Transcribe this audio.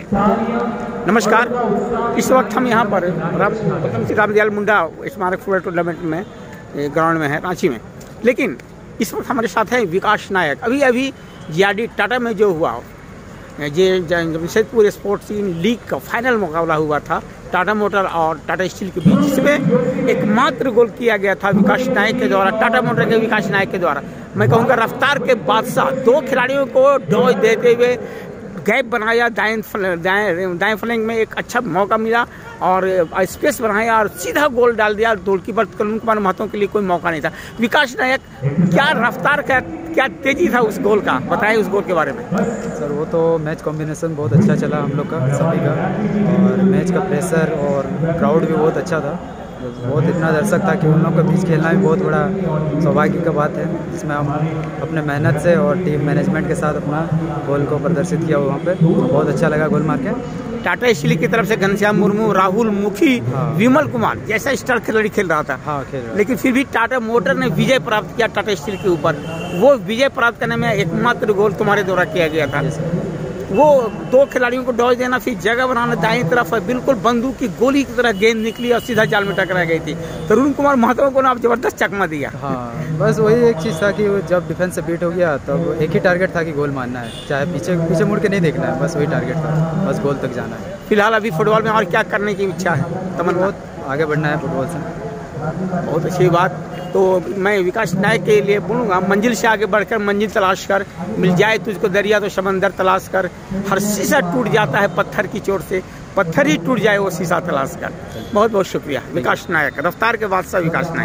नमस्कार। इस वक्त हम यहाँ पर रामदयाल मुंडा स्मारक फुटबॉल टूर्नामेंट में ग्राउंड में है, रांची में। लेकिन इस वक्त हमारे साथ है विकास नायक। अभी जीआरडी टाटा में जो हुआ, ये जमशेदपुर स्पोर्ट्स लीग का फाइनल मुकाबला हुआ था टाटा मोटर और टाटा स्टील के बीच, जिसमें एकमात्र गोल किया गया था विकास नायक के द्वारा, टाटा मोटर के विकास नायक के द्वारा। मैं कहूँगा रफ्तार के बादशाह, दो खिलाड़ियों को डॉज देते हुए गैप बनाया, दाएं फ्लैंग में एक अच्छा मौका मिला और स्पेस बनाया और सीधा गोल डाल दिया। गोलकीपर करुण कुमार महतो के लिए कोई मौका नहीं था। विकास नायक, क्या रफ्तार का, क्या तेजी था उस गोल का, बताएं उस गोल के बारे में। सर वो तो मैच कॉम्बिनेशन बहुत अच्छा चला हम लोग का, सभी का, और मैच का प्रेशर और क्राउड भी बहुत अच्छा था। बहुत इतना दर्शक था कि उन लोगों के बीच खेलना भी बहुत बड़ा सौभाग्य का बात है, जिसमें हम अपने मेहनत से और टीम मैनेजमेंट के साथ अपना गोल को प्रदर्शित किया वहाँ पे। बहुत अच्छा लगा गोल मार के। टाटा स्टील की तरफ से घनश्याम मुर्मू, राहुल मुखी, विमल कुमार जैसा स्टार खिलाड़ी खेल रहा था। लेकिन फिर भी टाटा मोटर ने विजय प्राप्त किया टाटा स्टील के ऊपर। वो विजय प्राप्त करने में एकमात्र गोल तुम्हारे द्वारा किया गया था। वो दो खिलाड़ियों को डॉज देना, फिर जगह बनाना, दाएं तरफ बिल्कुल बंदूक की गोली की तरह गेंद निकली और सीधा जाल में टकरा गई थी। करुण कुमार महतो को आप जबरदस्त चकमा दिया। हाँ, बस वही एक चीज़ था कि जब डिफेंस से बीट हो गया तब एक ही टारगेट था कि गोल मारना है, चाहे पीछे मुड़ के नहीं देखना है, बस वही टारगेट था, बस गोल तक जाना है। फिलहाल अभी फुटबॉल में और क्या करने की इच्छा है, तमन्ना? बहुत आगे बढ़ना है फुटबॉल से। बहुत अच्छी बात। तो मैं विकास नायक के लिए बोलूँगा, मंजिल से आगे बढ़कर मंजिल तलाश कर, मिल जाए तुझको दरिया तो समंदर तलाश कर। हर शीशा टूट जाता है पत्थर की चोट से, पत्थर ही टूट जाए वो शीशा तलाश कर। बहुत बहुत शुक्रिया विकास नायक, रफ्तार के बादशाह विकास नायक।